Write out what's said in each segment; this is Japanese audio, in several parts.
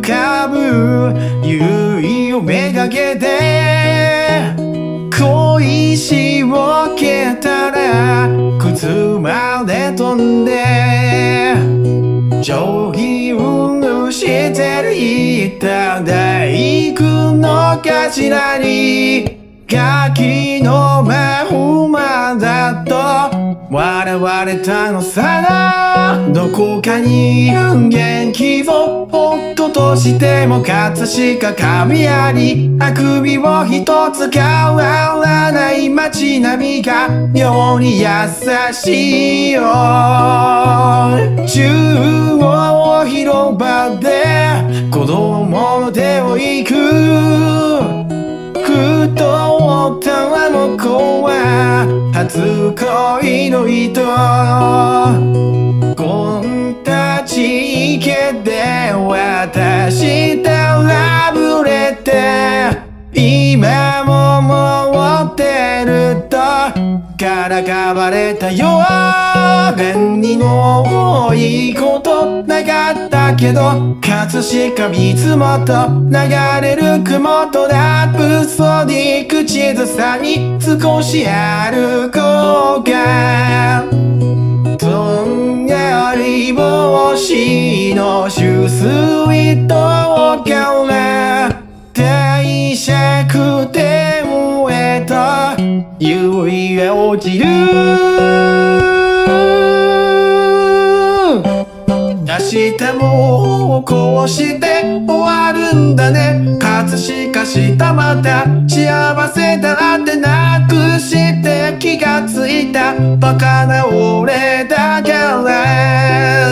かぶ優位をめがけて小石を蹴ったら靴まで飛んで上品してる板大工の頭にガキの魔法魔だと笑われたのさな。どこかに元気をほっととしても葛飾壁ありあくびを一つ変わらない街並みが妙に優しいよ。中央広場で子供の手を行くふと思ったあの子は初恋の人こんたち池で渡したラブレター今も持ってるとからかわれたよ。便のいいことなかったけど葛飾水元流れる雲とラプソディ口ずさに少し歩こうか。とんがり帽子のシスイートから大尺天へと夕が落ちる。明日もこうして終わるんだね。葛飾したまた幸せだってなくして気がついたバカな俺だから。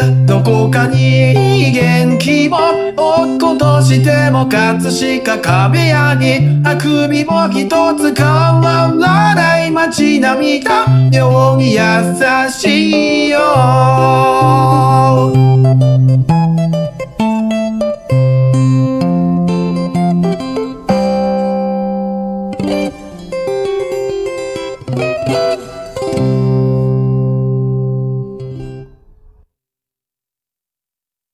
どこかに元気を落っことしても葛飾壁屋にあくびも一つ変わらない街並みが妙に優しいよ。